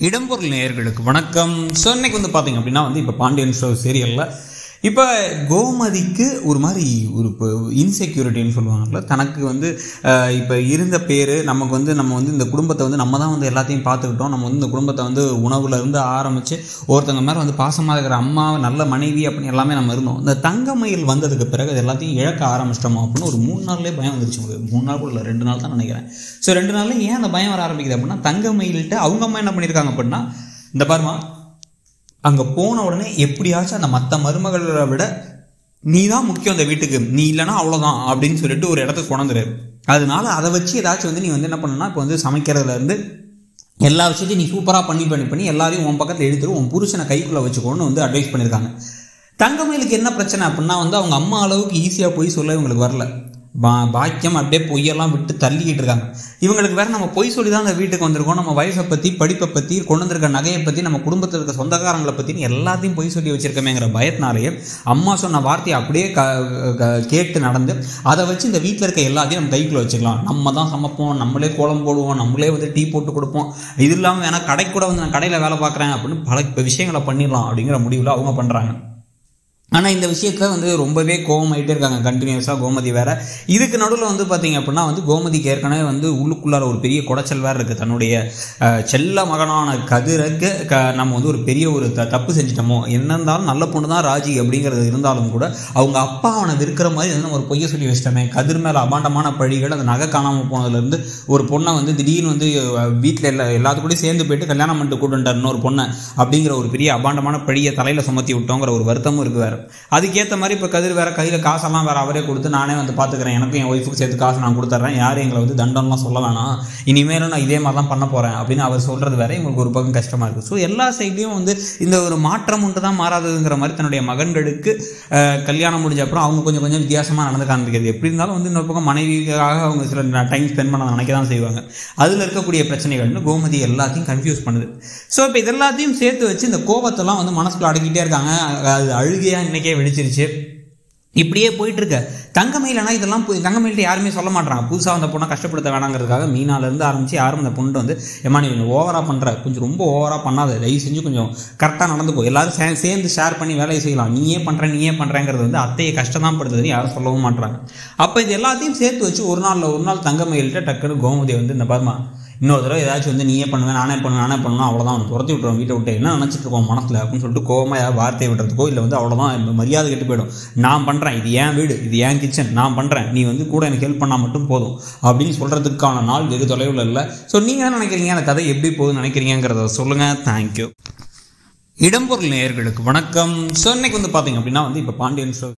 இடம்பொருள் நேயர்களுக்கு வணக்கம். ஸோ இன்னைக்கு வந்து பார்த்தீங்க அப்படின்னா இப்போ பாண்டியன் ஷோ சீரியலில் இப்போ கோமதிக்கு ஒரு மாதிரி ஒரு இன்செக்யூரிட்டின்னு சொல்லுவாங்கல்ல, தனக்கு இப்போ இருந்த பேர் நமக்கு நம்ம இந்த குடும்பத்தை நம்ம தான் எல்லாத்தையும் பார்த்துக்கிட்டோம். நம்ம இந்த குடும்பத்தை உணவுலேருந்து ஆரம்பித்து ஒருத்தங்க மேலே பாசமாக இருக்கிற அம்மா, நல்ல மனைவி அப்படின்னு எல்லாமே நம்ம இருந்தோம். இந்த தங்கமயில் வந்ததுக்கு பிறகு அது எல்லாத்தையும் இழக்க ஆரம்பிச்சிட்டோமோ அப்படின்னு ஒரு 3 நாள்லேயே பயம் வந்துருச்சு. 3 நாள் கூட இல்லை, 2 நாள் தான் நினைக்கிறேன். ஸோ 2 நாளில் ஏன் அந்த பயம் வர ஆரம்பிக்குது அப்படின்னா, தங்கமயில்கிட்ட அவங்க அம்மா என்ன பண்ணியிருக்காங்க அப்படின்னா, இந்த பாருமா அங்கே போன உடனே எப்படியாச்சும் அந்த மற்ற மருமகளை விட நீ தான் முக்கியம் அந்த வீட்டுக்கு, நீ இல்லைனா அவ்வளோதான் அப்படின்னு சொல்லிட்டு ஒரு இடத்துக்கு கொண்டுரு. அதனால அதை வச்சு ஏதாச்சும் நீ என்ன பண்ணணும்னா, இப்போ சமைக்கிறதுலேருந்து எல்லா விஷயத்தையும் நீ சூப்பராக பண்ணி எல்லாரையும் உன் பக்கத்தில் எடுத்துட்டு உன் புருஷனை கைக்குள்ளே வச்சுக்கோன்னு அட்வைஸ் பண்ணியிருக்காங்க. தங்கமயிலுக்கு என்ன பிரச்சனை அப்படின்னா, அவங்க அம்மா அளவுக்கு ஈஸியாக போய் சொல்ல இவங்களுக்கு வரல. பாக்கியம் அப்படியே பொய்யெல்லாம் விட்டு தள்ளிக்கிட்டு இருக்காங்க. இவங்களுக்கு வேற நம்ம பொய் சொல்லி தான் அந்த வீட்டுக்கு வந்திருக்கோம். நம்ம வயசை பற்றி, படிப்பை பற்றி, கொண்டு வந்திருக்க நகையை பற்றி, நம்ம குடும்பத்தில் இருக்க சொந்தக்காரங்களை பற்றின்னு எல்லாத்தையும் பொய் சொல்லி வச்சிருக்கமேங்கிற பயத்தினாலேயே அம்மா சொன்ன வார்த்தையை அப்படியே கேட்டு நடந்து அதை வச்சு இந்த வீட்டில் இருக்க எல்லாத்தையும் நம்ம கைக்குள்ள வச்சுக்கலாம். நம்ம தான் சமைப்போம், நம்மளே கோலம் போடுவோம், நம்மளே டீ போட்டு கொடுப்போம். இது இல்லாமல் வேணா கடைக்கு கூட நான் கடையில் வேலை பார்க்குறேன் அப்படின்னு பல விஷயங்களை பண்ணிடலாம் அப்படிங்கிற முடிவில் அவங்க பண்ணுறாங்க. ஆனால் இந்த விஷயத்தில் ரொம்பவே கோவமாயிட்டே இருக்காங்க கண்டினியூஸாக கோமதி வேற. இதுக்கு நடுவில் பார்த்தீங்க அப்படின்னா கோமதிக்கு ஏற்கனவே உள்ளுக்குள்ளார ஒரு பெரிய குடைச்சல் வேறு இருக்குது. தன்னுடைய செல்ல மகனான கதிருக்கு நம்ம ஒரு பெரிய ஒரு தப்பு செஞ்சிட்டோமோ, என்ன இருந்தாலும் நல்ல பொண்ணு தான் ராஜி அப்படிங்கிறது இருந்தாலும் கூட அவங்க அப்பா அவனை விற்கிற மாதிரி நம்ம ஒரு பொய்யை சொல்லி வச்சிட்டோமே. கதிர் மேலே அபாண்டமான பழிகள், அந்த நகை காணாமல் போனதுலேருந்து ஒரு பொண்ணை திடீர்னு வீட்டில் எல்லாத்துக்கூடயும் சேர்ந்து போயிட்டு கல்யாணம் பண்ணிட்டு கூட்டு வந்துட்டார் இன்னொரு பொண்ணை அப்படிங்கிற ஒரு பெரிய அபாண்டமான பழியை தலையில் சுமத்தி விட்டோங்கிற ஒரு வருத்தமும் இருக்குது வேறு. அதுக்கேற்ற மாதிரி இப்போ கதிர் வேற கையில் காசெல்லாம் வேற அவரே கொடுத்து, நானே பார்த்துக்கிறேன், எனக்கும் என் ஒய்ஃபுக்கு சேர்த்து காசு நான் கொடுத்துட்றேன், யாரும் எங்களை தண்டம்லாம் சொல்ல வேணாம், இனிமேலும் நான் இதே மாதிரி தான் பண்ண போகிறேன் அப்படின்னு அவர் சொல்கிறது வேற இவங்களுக்கு ஒரு பக்கம் கஷ்டமாக இருக்குது. ஸோ எல்லா சைட்லையும் இந்த ஒரு மாற்றம் ஒன்று தான் மாறாததுங்கிற மாதிரி தன்னுடைய மகன்களுக்கு கல்யாணம் முடிஞ்ச அப்புறம் அவங்க கொஞ்சம் கொஞ்சம் வித்தியாசமாக நடந்து காண்பிக்கிறது. எப்படி இருந்தாலும் இன்னொரு பக்கம் மனைவிக்காக அவங்க சில டைம் ஸ்பெண்ட் பண்ண நினைக்க தான் செய்வாங்க. அதில் இருக்கக்கூடிய பிரச்சனைகள்னு கோமதி எல்லாத்தையும் கன்ஃபியூஸ் பண்ணுது. ஸோ இப்போ இது எல்லாத்தையும் சேர்த்து வச்சு இந்த கோபத்தெல்லாம் மனசுக்குள்ள அடக்கிட்டே இருக்காங்க. அது அழுகையாக இன்னைக்கே வெடிச்சிருச்சு. இப்படியே போயிட்டு இருக்க தங்கமயிலனா இதெல்லாம் தங்கமயில்கிட்ட யாருமே சொல்ல மாட்டாங்க. புதுசாக வந்த பொண்ணை கஷ்டப்படுத்த வேணாங்கிறதுக்காக மீனாலேருந்து ஆரம்பித்து யாரும் அந்த பொண்ணு ஏமா நீ ஓவராக பண்ணுற, கொஞ்சம் ரொம்ப ஓவராக பண்ணாத, தயவு செஞ்சு கொஞ்சம் கரெக்டாக நடந்துக்கும், எல்லாரும் சேர்ந்து ஷேர் பண்ணி வேலையை செய்யலாம், நீயே பண்ணுறேங்கிறது அத்தையை கஷ்டம் தான் படுத்துதுன்னு யாரும் சொல்லவும் மாட்டாங்க. அப்போ இது எல்லாத்தையும் சேர்த்து வச்சு ஒரு நாள் தங்கமயில்கிட்ட டக்குன்னு கோமதி இந்த பாருமா இன்னொரு தடவை ஏதாச்சும் நீயே பண்ணுவேன், நானே பண்ணுவேன், அவ்வளோதான் அவனை துரத்தி விட்டுருவோம் வீட்டை விட்டு, என்ன நினச்சிட்டு இருக்கோம் மனசில் அப்படின்னு சொல்லிட்டு கோவமாக வார்த்தையை விடுறதுக்கோ இல்லை அவ்வளோதான் மரியாதை கெட்டு போயிடும். நான் பண்ணுறேன், இது ஏன் வீடு, இது ஏன் கிச்சன், நான் பண்ணுறேன், நீ கூட எனக்கு ஹெல்ப் பண்ணால் மட்டும் போதும் அப்படின்னு சொல்கிறதுக்கான நாள் வெகு தொலைவில் இல்லை. ஸோ நீங்கள் என்ன நினைக்கிறீங்க, அந்த கதை எப்படி போகுதுன்னு நினைக்கிறீங்கிறத சொல்லுங்கள். தேங்க்யூ. இடம்பொருள் நேயர்களுக்கு வணக்கம். ஸோ இன்னைக்கு பார்த்தீங்க அப்படின்னா இப்போ பாண்டியன் ஷோ